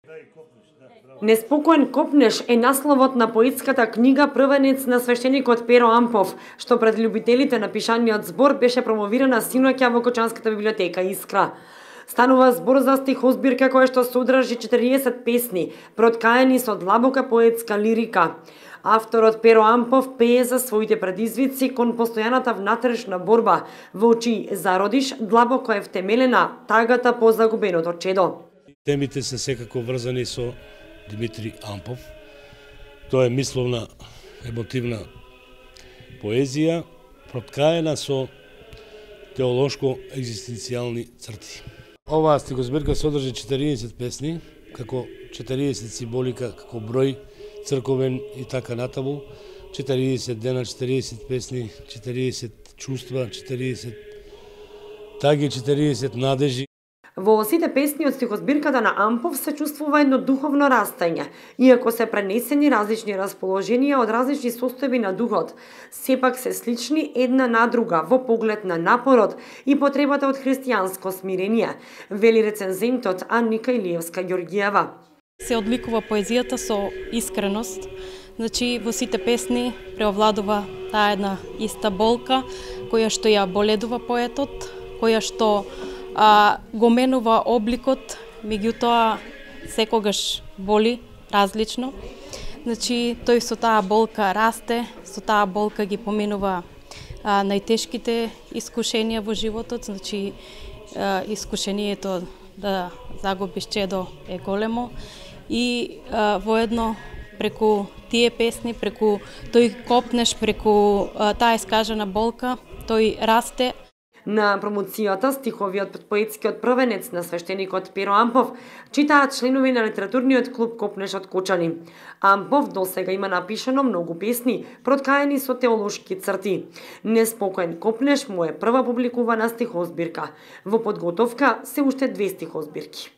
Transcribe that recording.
Неспокоен копнеш е насловот на поетската книга Првенец на свештеникот Перо Ампов, што пред љубителите на пишаниот збор беше промовирана синоќа во Кочанската библиотека Искра. Станува збор за стихозбирка која што содржи 40 песни, проткаени со длабока поетска лирика. Авторот Перо Ампов пее за своите предизвици кон постојаната внатрешна борба, во чии зародиш длабоко е втемелена тагата по загубеното чедо. Темите се секако врзани со Димитри Ампов. Тоа е мисловна, емотивна поезија, проткаена со теолошко-екзистенцијални црти. Оваа стихозбирка содржи 40 песни, како 40 символика, како број црковен и така натаму, 40 дена, 40 песни, 40 чувства, 40 таги, 40 надежи. Во сите песни од стихозбирката на Ампов се чувствува едно духовно растање, иако се пренесени различни расположенија од различни состојби на духот, сепак се слични една на друга во поглед на напорот и потребата од христијанско смирение, вели рецензентот Анника Илиевска Ѓоргиева. Се одликува поезијата со искреност, значи во сите песни преовладува таа една иста болка која што ја боледува поетот, која што го менува обликот, меѓутоа секогаш боли различно. Значи, тој со таа болка расте, со таа болка ги поминува најтешките искушенија во животот, значи искушението да загубиш чедо е големо и воедно преку тие песни, преку тој копнеш, преку таа искажана болка, тој расте. На промоцијата стиховиот поетскиот првенец на свештеникот Перо Ампов читаат членови на литературниот клуб Копнеш од Кочани. Ампов досега има напишано многу песни, проткаени со теолошки црти. Неспокоен копнеш му е прва публикувана стихозбирка. Во подготовка се уште 2 стихозбирки.